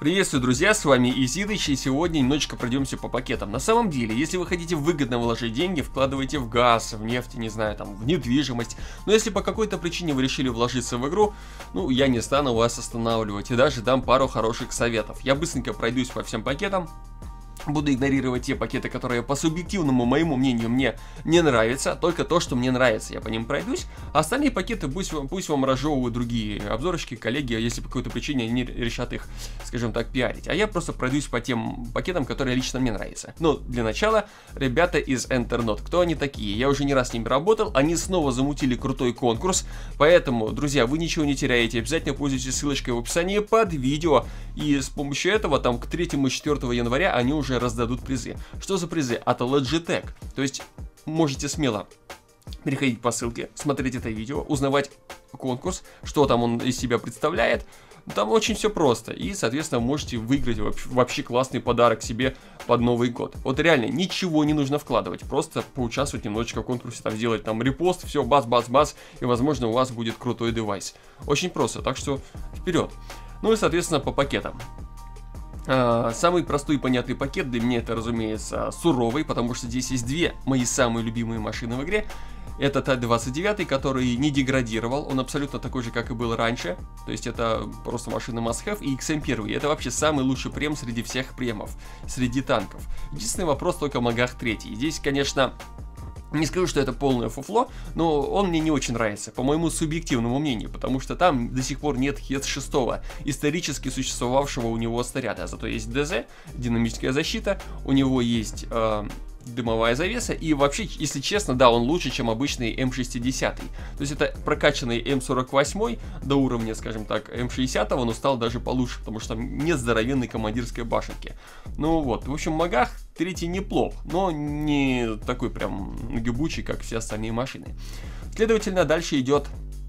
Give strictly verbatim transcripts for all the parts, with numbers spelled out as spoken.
Приветствую, друзья, с вами Изидыч, и сегодня немножечко пройдемся по пакетам. На самом деле, если вы хотите выгодно вложить деньги, вкладывайте в газ, в нефть, не знаю, там, в недвижимость. Но если по какой-то причине вы решили вложиться в игру, ну, я не стану вас останавливать и даже дам пару хороших советов. Я быстренько пройдусь по всем пакетам. Буду игнорировать те пакеты, которые по субъективному моему мнению мне не нравятся. Только то, что мне нравится, я по ним пройдусь. А остальные пакеты пусть, пусть вам разжевывают другие обзорщики, коллеги, если по какой-то причине они решат их, скажем так, пиарить. А я просто пройдусь по тем пакетам, которые лично мне нравятся. Но для начала, ребята из Enternaut. Кто они такие? Я уже не раз с ними работал. Они снова замутили крутой конкурс. Поэтому, друзья, вы ничего не теряете. Обязательно пользуйтесь ссылочкой в описании под видео. И с помощью этого, там, к третьему и четвёртому января они уже раздадут призы. Что за призы? От Logitech. То есть можете смело переходить по ссылке, смотреть это видео, узнавать конкурс, что там он из себя представляет. Там очень все просто. И, соответственно, можете выиграть вообще классный подарок себе под Новый год. Вот реально ничего не нужно вкладывать. Просто поучаствовать немножечко в конкурсе, там сделать там репост, все, бац-бац-бац, и, возможно, у вас будет крутой девайс. Очень просто, так что вперед. Ну и, соответственно, по пакетам. Uh, самый простой и понятный пакет для меня это, разумеется, суровый, потому что здесь есть две мои самые любимые машины в игре. Это Т двадцать девять, который не деградировал, он абсолютно такой же, как и был раньше. То есть это просто машина must-have. И Икс Эм один, это вообще самый лучший прем среди всех премов, среди танков. Единственный вопрос только Магах три. Здесь, конечно... Не скажу, что это полное фуфло, но он мне не очень нравится, по моему субъективному мнению, потому что там до сих пор нет Хес шесть, исторически существовавшего у него снаряда. Зато есть ДЗ, динамическая защита, у него есть э, дымовая завеса, и вообще, если честно, да, он лучше, чем обычный М шестьдесят. То есть это прокачанный М сорок восемь до уровня, скажем так, М шестьдесят, но стал даже получше, потому что там нет здоровенной командирской башенки. Ну вот, в общем, Магах третий неплох, но не такой прям гибучий, как все остальные машины. Следовательно, дальше идет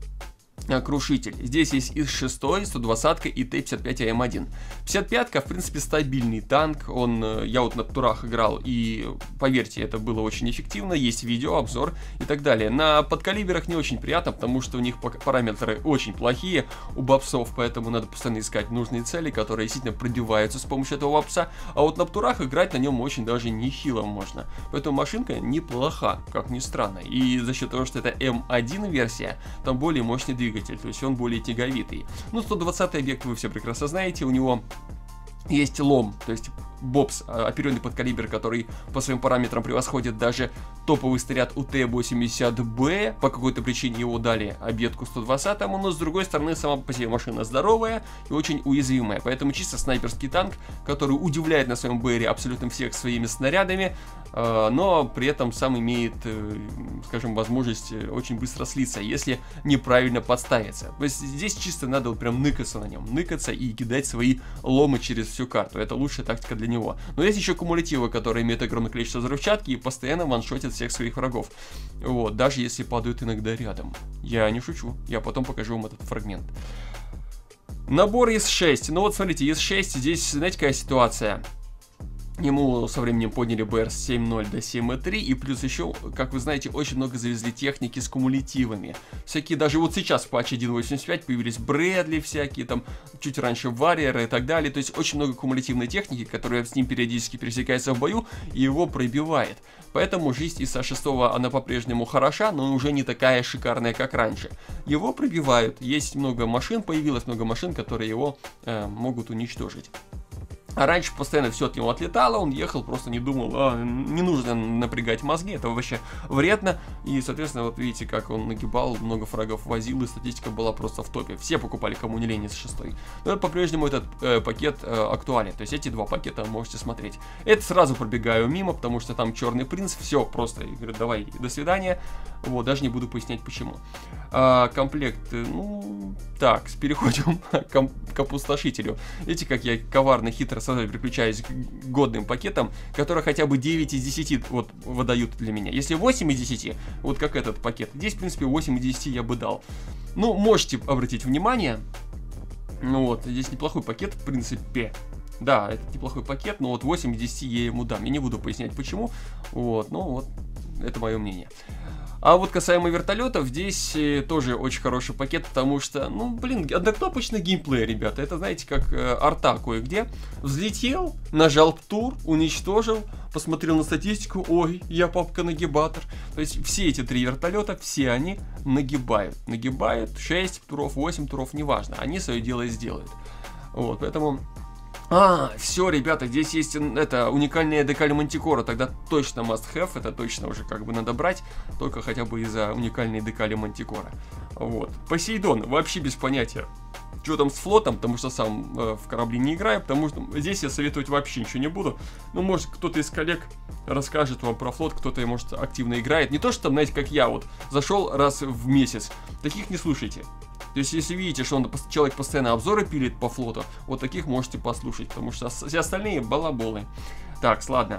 Крушитель. Здесь есть Ис шесть, сто двадцать и Т пятьдесят пять А М один. пятьдесят пять, в принципе, стабильный танк. Он, я вот на турах играл, и поверьте, это было очень эффективно. Есть видео, обзор и так далее. На подкалиберах не очень приятно, потому что у них параметры очень плохие у бобсов, поэтому надо постоянно искать нужные цели, которые действительно пробиваются с помощью этого бобса. А вот на турах играть на нем очень даже нехило можно. Поэтому машинка неплоха, как ни странно. И за счет того, что это М один версия, там более мощный двигатель. То есть он более тяговитый. Ну, сто двадцатый объект вы все прекрасно знаете, у него есть лом, то есть бобс, оперенный подкалибер, который по своим параметрам превосходит даже топовый снаряд У Т восемьдесят Б. По какой-то причине его дали объедку сто двадцатому, но с другой стороны сама по себе машина здоровая и очень уязвимая. Поэтому чисто снайперский танк, который удивляет на своем БРе абсолютно всех своими снарядами, но при этом сам имеет, скажем, возможность очень быстро слиться, если неправильно подставиться. То есть здесь чисто надо вот прям ныкаться на нем, ныкаться и кидать свои ломы через всю карту. Это лучшая тактика для него. Но есть еще кумулятивы, которые имеют огромное количество взрывчатки и постоянно ваншотят всех своих врагов. Вот, даже если падают иногда рядом. Я не шучу, я потом покажу вам этот фрагмент. Набор Ис шесть. Ну вот смотрите, Ис шесть, здесь, знаете, какая ситуация? Ему со временем подняли Б Р с семь ноль до семь три, и плюс еще, как вы знаете, очень много завезли техники с кумулятивами. Всякие, даже вот сейчас в патче один восемьдесят пять появились Брэдли всякие, там, чуть раньше Варриеры и так далее. То есть очень много кумулятивной техники, которая с ним периодически пересекается в бою и его пробивает. Поэтому жизнь Иса шесть, она по-прежнему хороша, но уже не такая шикарная, как раньше. Его пробивают, есть много машин, появилось много машин, которые его э, могут уничтожить. А раньше постоянно все от него отлетало, он ехал, просто не думал, а, не нужно напрягать мозги, это вообще вредно. И, соответственно, вот видите, как он нагибал, много фрагов возил, и статистика была просто в топе. Все покупали, кому не лень, Ис шесть. Но по-прежнему этот э, пакет э, актуален, то есть эти два пакета можете смотреть. Это сразу пробегаю мимо, потому что там Черный принц, все просто, я говорю, давай, до свидания. Вот, даже не буду пояснять почему. А, комплект, ну, так, переходим к, к опустошителю. Видите, как я коварно, хитро сразу переключаюсь к годным пакетам, которые хотя бы девять из десяти вот выдают для меня. Если восемь из десяти, вот как этот пакет, здесь, в принципе, восемь из десяти я бы дал. Ну, можете обратить внимание, ну вот, здесь неплохой пакет, в принципе. Да, это неплохой пакет, но вот восемь из десяти я ему дам. Я не буду пояснять почему, вот, ну вот, это мое мнение. А вот касаемо вертолетов, здесь э, тоже очень хороший пакет, потому что, ну, блин, однокнопочный геймплей, ребята. Это, знаете, как э, арта кое-где. Взлетел, нажал тур, уничтожил, посмотрел на статистику, ой, я папка-нагибатор. То есть все эти три вертолета, все они нагибают. Нагибают шесть туров, восемь туров, неважно. Они свое дело сделают. Вот, поэтому... А, все, ребята, здесь есть это уникальная декаль Мантикора, тогда точно must have, это точно уже как бы надо брать, только хотя бы из-за уникальной декали Мантикора. Вот. Посейдон, вообще без понятия, что там с флотом, потому что сам э, в корабли не играю, потому что здесь я советовать вообще ничего не буду. Ну, может, кто-то из коллег расскажет вам про флот, кто-то, может, активно играет. Не то, что там, знаете, как я вот, зашел раз в месяц, таких не слушайте. То есть, если видите, что он, человек постоянно обзоры пилит по флоту, вот таких можете послушать, потому что все остальные балаболы. Так, ладно.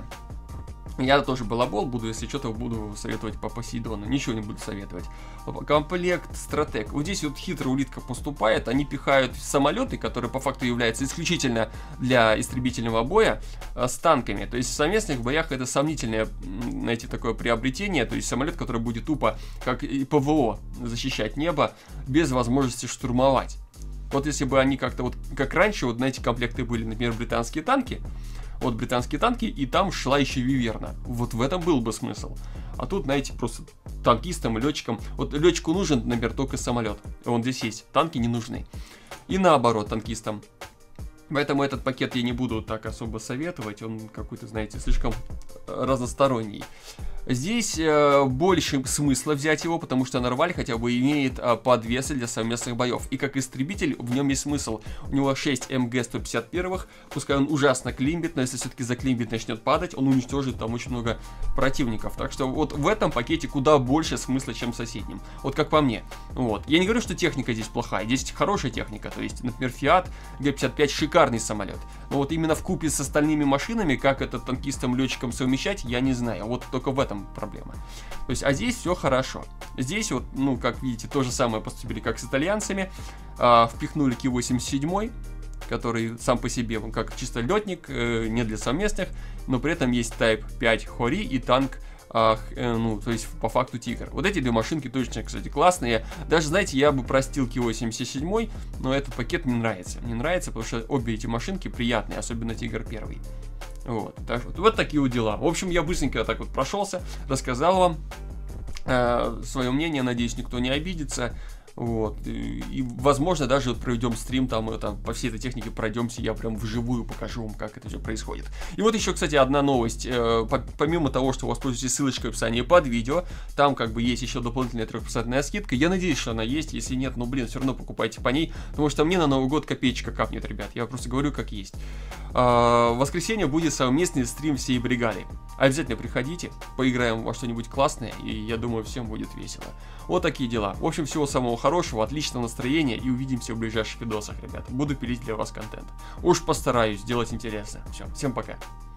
Я тоже балабол буду, если что-то буду советовать по Посейдону. Ничего не буду советовать. Комплект Стратег. Вот здесь вот хитрая улитка поступает. Они пихают самолеты, которые по факту являются исключительно для истребительного боя, с танками. То есть в совместных боях это сомнительное, знаете, такое приобретение. То есть самолет, который будет тупо, как и ПВО, защищать небо, без возможности штурмовать. Вот если бы они как-то вот, как раньше, вот на эти комплекты были, например, британские танки, вот британские танки, и там шла еще Виверна. Вот в этом был бы смысл. А тут, знаете, просто танкистам и летчикам. Вот летчику нужен, например, только самолет. Он здесь есть. Танки не нужны. И наоборот, танкистам. Поэтому этот пакет я не буду так особо советовать. Он какой-то, знаете, слишком разносторонний. Здесь э, больше смысла взять его, потому что Нарваль хотя бы имеет э, подвесы для совместных боев. И как истребитель в нем есть смысл. У него шесть эм гэ сто пятьдесят один, пускай он ужасно климбит, но если все-таки заклимбит начнет падать, он уничтожит там очень много противников. Так что вот в этом пакете куда больше смысла, чем в соседнем. Вот как по мне. Вот. Я не говорю, что техника здесь плохая, здесь хорошая техника. То есть, например, Фиат Гэ пятьдесят пять шикарный самолет. Но вот именно вкупе с остальными машинами, как это танкистам-летчикам совмещать, я не знаю. Вот только в этом проблема. То есть, а здесь все хорошо. Здесь вот, ну, как видите, то же самое поступили, как с итальянцами. А, впихнули Ки восемьдесят семь, который сам по себе, он как чисто летник, э, не для совместных, но при этом есть Type пять Хори и танк, а, э, ну, то есть по факту Тигр. Вот эти две машинки точно, кстати, классные. Даже, знаете, я бы простил Ки восемьдесят семь, но этот пакет не нравится. Не нравится, потому что обе эти машинки приятные, особенно Тигр первый. Вот, так вот, вот такие вот дела. В общем, я быстренько так вот прошелся, рассказал вам э, свое мнение, надеюсь, никто не обидится. Вот, и, и возможно, даже вот проведем стрим, там, это, по всей этой технике пройдемся, я прям вживую покажу вам, как это все происходит. И вот еще, кстати, одна новость, э, по, помимо того, что воспользуйтесь ссылочкой в описании под видео, там как бы есть еще дополнительная трехпроцентная скидка, я надеюсь, что она есть, если нет, ну, блин, все равно покупайте по ней, потому что мне на Новый год копеечка капнет, ребят, я просто говорю, как есть. А, в воскресенье будет совместный стрим всей бригады, обязательно приходите, поиграем во что-нибудь классное, и я думаю, всем будет весело. Вот такие дела. В общем, всего самого хорошего, отличного настроения, и увидимся в ближайших видосах, ребята. Буду пилить для вас контент. Уж постараюсь сделать интересно. Все, всем пока.